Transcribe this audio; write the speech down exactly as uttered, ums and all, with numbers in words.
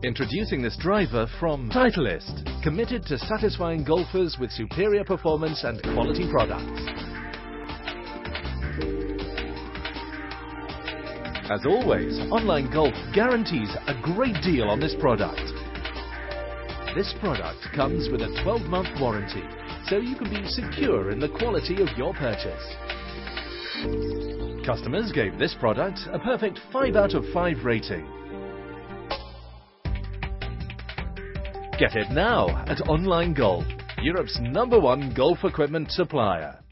Introducing this driver from Titleist, committed to satisfying golfers with superior performance and quality products. As always, Online Golf guarantees a great deal on this product. This product comes with a twelve month warranty, so you can be secure in the quality of your purchase. Customers gave this product a perfect five out of five rating. Get it now at Online Golf, Europe's number one golf equipment supplier.